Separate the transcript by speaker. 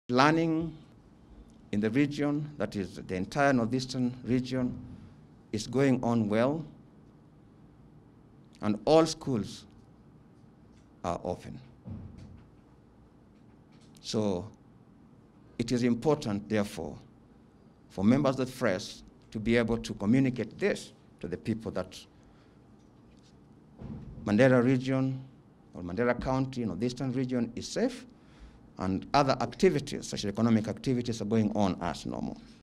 Speaker 1: Learning in the region, that is the entire northeastern region, is going on well, and all schools are open. So it is important, therefore, for members of the press to be able to communicate this to the people, that Mandera region or Mandera County, northeastern region, is safe, and other activities, such as economic activities, are going on as normal.